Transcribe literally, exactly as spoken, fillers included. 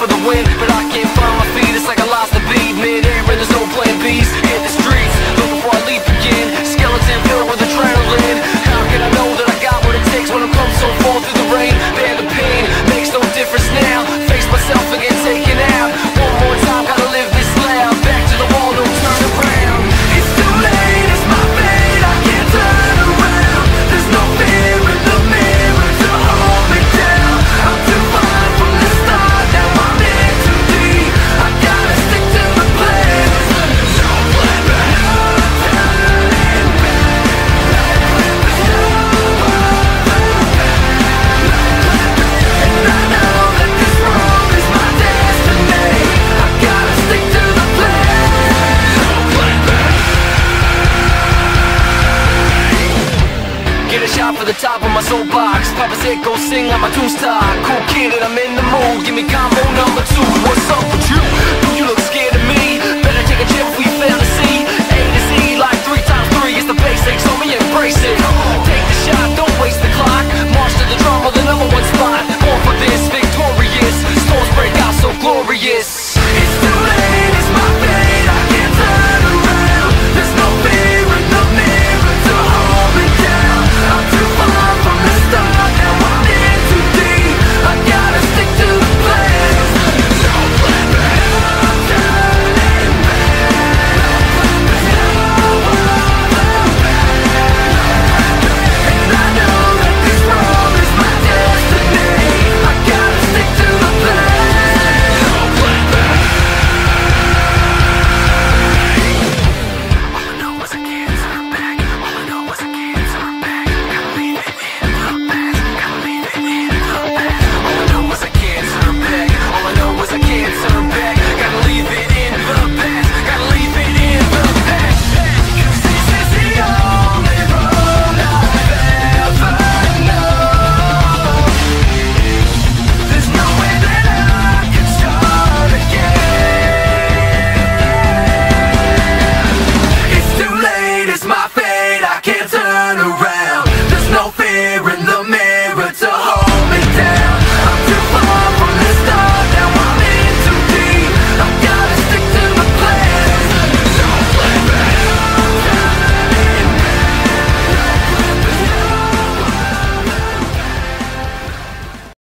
for the win, but I can't find my feet. It's like I lost the beat mid-air and there's no plan B's. Hit the streets, looking for a leap again. Skeleton filled with adrenaline. How can I know that I got what it takes when I'm come so far through the rain? Bear the pain, makes no difference now. Face myself again, taken out. One more time, gotta live this loud. Back to the wall, no turn around. It's too late, it's my fate, I can't turn around. There's no fear in the mirror to hold me down. I'm too far from the start, now I'm in too deep. I gotta stick to the plan. There's no plan back. Turning back. And I know that this road is my destiny. I gotta stick to the plan. No plan back. Get a shot for the top of my soapbox. Papa said go sing like my tune star. Cool kid and I'm in the mood. Give me combo number two. What's up with you?